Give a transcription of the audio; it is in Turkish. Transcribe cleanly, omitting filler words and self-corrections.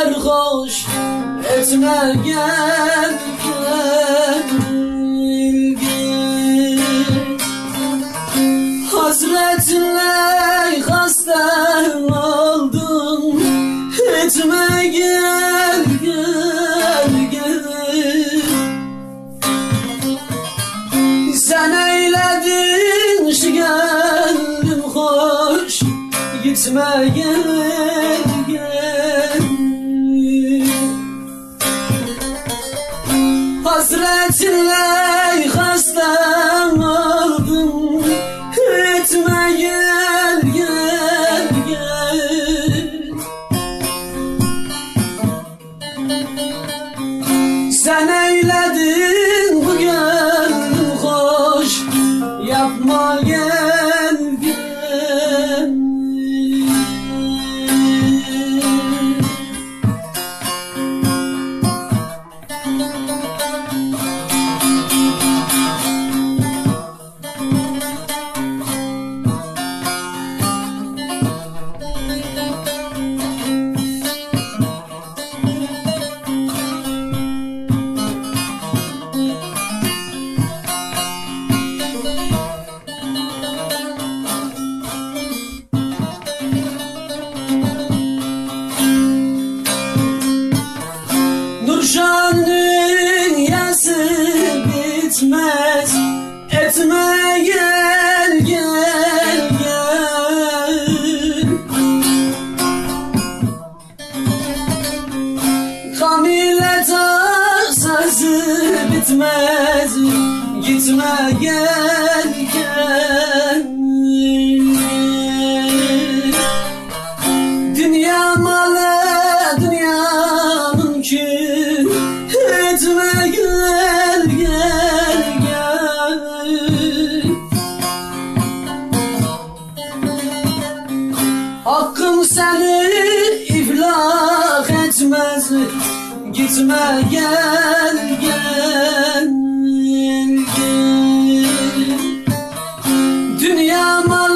serhoş etme, gel gel gel. Hasretinle hasta oldum, etme, gel gel gel. Sen eyledin şu gönlüm hoş, gitme, gel gel. Hasretinle hastam oldum, etme, gel gel gel. Sen eyledin bu gönlüm hoş, yapma, gel gel. Nurşan'ın yası bitmez, etme, gel gel gel. Hamile tasası bitmez, gitme, gel gel. Dünya malı, dünya mümkün, etme, gel gel gel. Hakkım seni iflah etmez, gitme, gel gel gel. Dünya malı